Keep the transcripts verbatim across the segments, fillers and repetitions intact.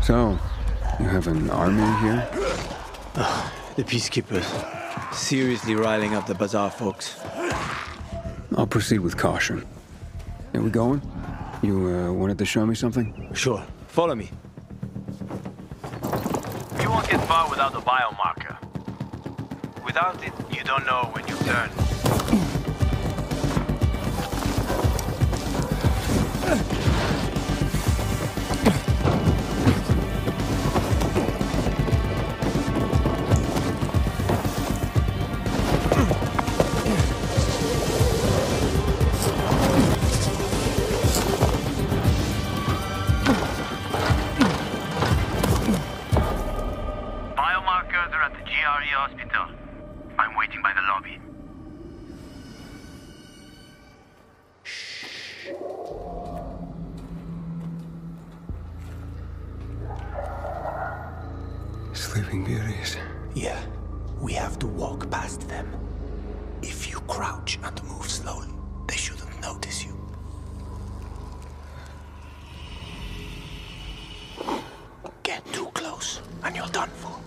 So, you have an army here? Uh, the peacekeepers. Seriously riling up the bazaar folks. I'll proceed with caution. Are we going? You uh, wanted to show me something? Sure. Follow me. You won't get far without a biomarker. Without it, you don't know when you turn. Biomarkers are at the G R E hospital. I'm waiting by the lobby. Sleeping Beauties. Yeah, we have to walk past them. If you crouch and move slowly, they shouldn't notice you. Get too close, and you're done for.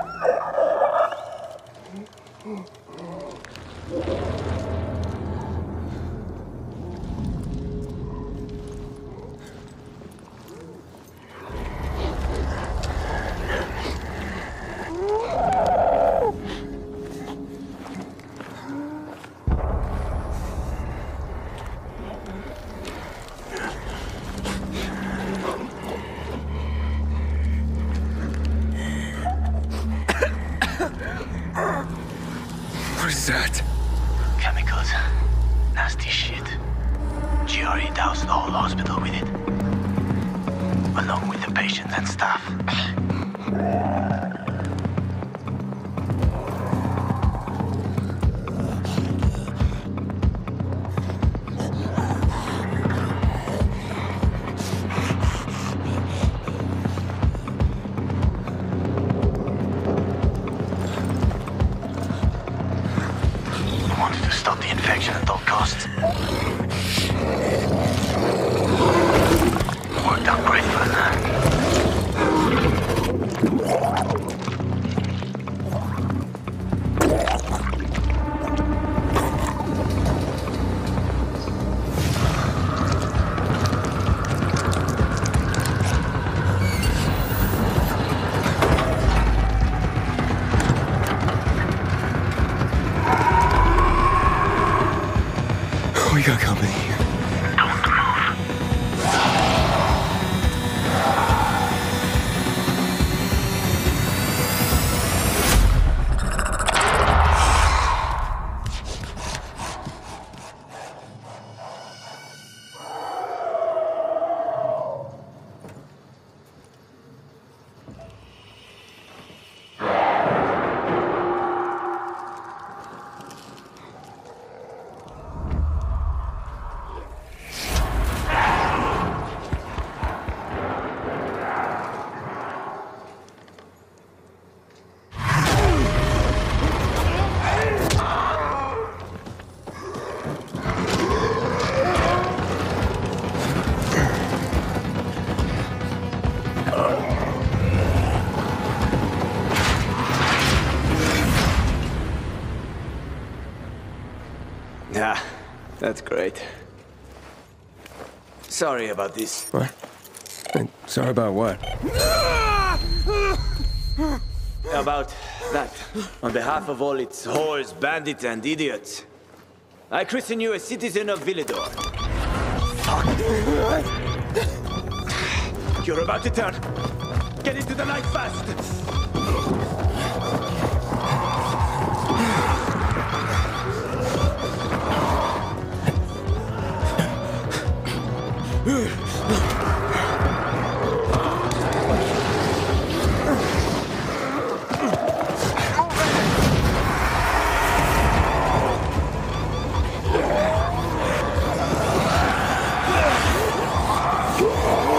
What is that? Chemicals. Nasty shit. G R E doused the whole hospital with it. Along with the patients and staff. Stop the infection at all costs. Worked out great for that. We got company here. Yeah, that's great. Sorry about this. What? And sorry about what? About that. On behalf of all its whores, bandits, and idiots, I christen you a citizen of Villedor. Fuck. You're about to turn. Get into the light fast. Oh!